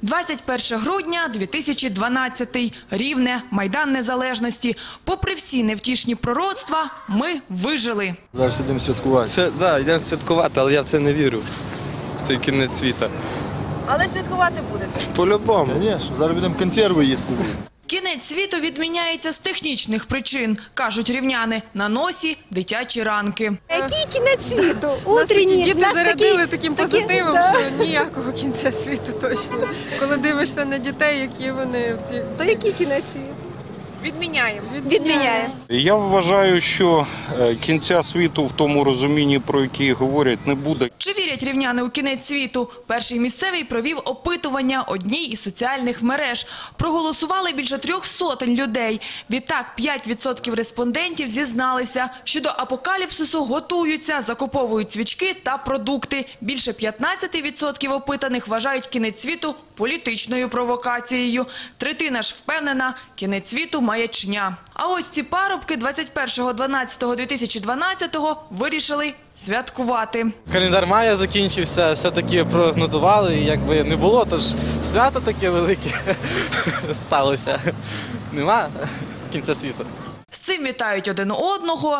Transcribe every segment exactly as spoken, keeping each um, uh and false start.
двадцять перше грудня дві тисячі дванадцятий. Рівне, Майдан Незалежності. Попри всі невтішні пророцтва, ми вижили. Зараз йдемо святкувати. Це, да, йдемо святкувати, але я в це не вірю, в цей кінець світа. Але святкувати будете? По-любому. Звісно, зараз будемо консерви їсти. Кінець світу відміняється з технічних причин, кажуть рівняни. На носі дитячі ранки. Який кінець світу? Нас такі Утренній. діти Нас зарядили такі- таким такі- позитивом, да. що ніякого кінця світу точно. Коли дивишся на дітей, які вони в ці... То який кінець світу? Відміняємо. Відміняє. Я вважаю, що е, кінця світу в тому розумінні, про який говорять, не буде. Чи вірять рівняни у кінець світу? Перший місцевий провів опитування одній із соціальних мереж. Проголосували більше трьох сотень людей. Відтак, п'ять відсотків респондентів зізналися, що до апокаліпсису готуються, закуповують свічки та продукти. Більше п'ятнадцять відсотків опитаних вважають кінець світу політичною провокацією. Третина ж впевнена, кінець світу – маячня. А ось ці парубки двадцять першого дванадцятого дві тисячі дванадцятого вирішили святкувати. Календар Майя закінчився, все-таки прогнозували, і якби не було, тож свято таке велике сталося. Нема кінця світу. З цим вітають один одного,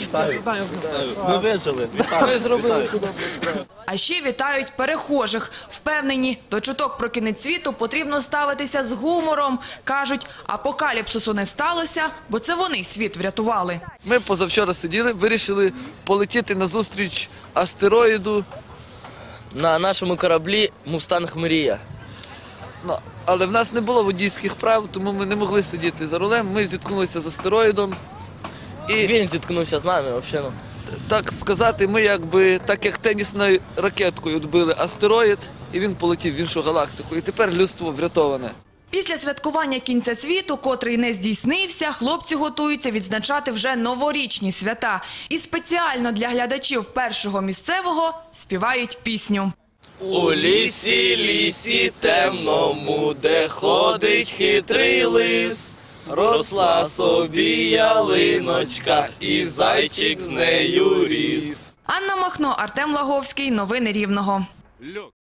Ми вижили. Ми зробили чудово. а ще вітають перехожих. Впевнені, до чуток про кінець світу потрібно ставитися з гумором. Кажуть, апокаліпсису не сталося, бо це вони світ врятували. Ми позавчора сиділи, вирішили полетіти на зустріч астероїду, На нашому кораблі «Мустанг Мрія». ну, але в нас не було водійських прав, тому ми не могли сидіти за рулем. Ми зіткнулися з астероїдом. І, Він зіткнувся з нами взагалі. так сказати, ми якби, так як тенісною ракеткою відбили астероїд, і він полетів в іншу галактику. І тепер людство врятоване. Після святкування кінця світу, котрий не здійснився, хлопці готуються відзначати вже новорічні свята. І спеціально для глядачів першого місцевого співають пісню. У лісі, лісі темному, де ходить хитрий лис, росла собі ялиночка, і зайчик з нею ріс. Анна Махно, Артем Лаговський. Новини Рівного.